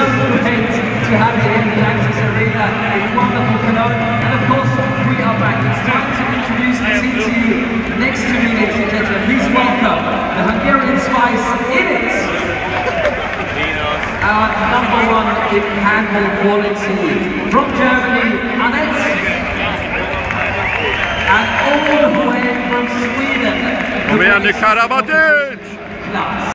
so great to have you in the Access Arena. It's wonderful, Cologne. And of course, we are back. It's time to introduce the team to you. Next to me, ladies and gentlemen, please welcome the Hungarian Spice Init. Our #1 in handball quality. From Germany, Annette. And all the way from Sweden. Kom igen nu, Karabatic! Klass.